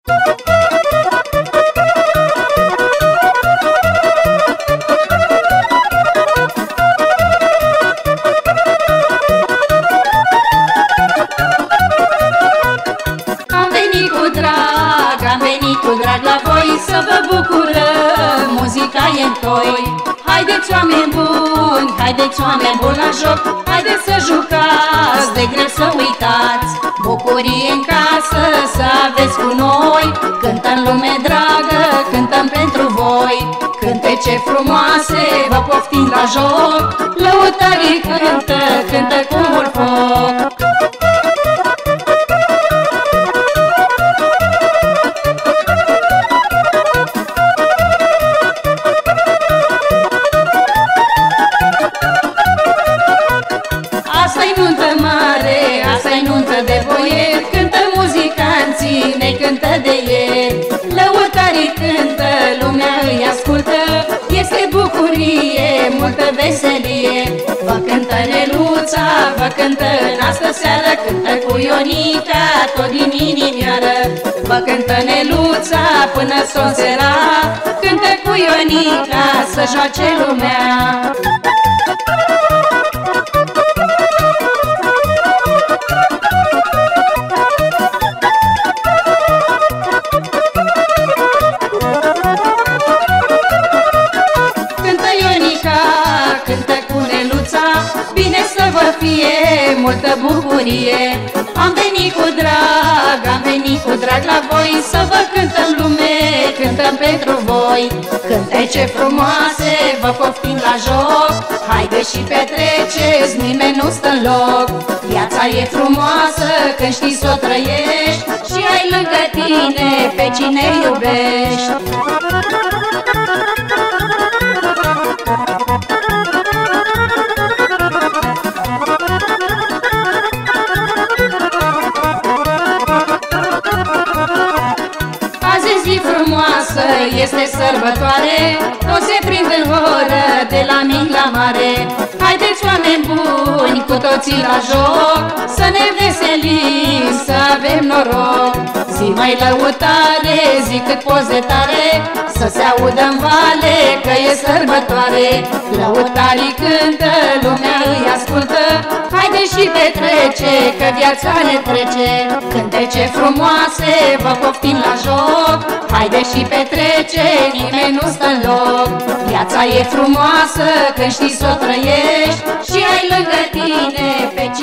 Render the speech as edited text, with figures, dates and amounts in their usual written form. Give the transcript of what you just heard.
Am venit cu drag la voi să vă bucurăm, muzica e în toi. Haideți oameni buni, haideți oameni buni la joc, haideți să jucați, de greu să uitați. Bucurie în casă să aveți cu noi, cântăm lume dragă, cântăm pentru voi. Cântece frumoase vă poftim la joc, lăutarii cântă, cântă cu mult foc. Asta-i nuntă mare, asta-i nuntă de boieri, cântă muzicanții, ne cântă de ieri. Lăutarii cântă, lumea îi ascultă, este bucurie, multă veselie. Vă cântă Neluța, vă cântă în astă seară, cântă cu Ionica, tot din inimioară. Vă cântă Neluța până s-o seara, cântă cu Ionica să joace lumea. Cântă cu Neluța, bine să vă fie, multă bucurie. Am venit cu drag, am venit cu drag la voi, să vă cântăm lume, cântăm pentru voi. Cântece frumoase, vă poftim la joc, haideți și petreceți, nimeni nu stă în loc. Viața e frumoasă când știi să o trăiești și ai lângă tine pe cine iubești. Frumoasă este sărbătoare, toți se prind în oră, de la mic la mare. Haideți oameni buni, cu toții la joc, să ne veselim, să avem noroc. Zi mai lăutare, zi cât poze tare, să se audă în vale că e sărbătoare. Lăutarii cântă, lumea îi ascultă, haideți și petrece, că viața ne trece. Cântece frumoase, vă poftim la joc, haideți și petrece, nimeni nu stă în loc. Viața e frumoasă când știi să o trăiești și ai lângă tine pe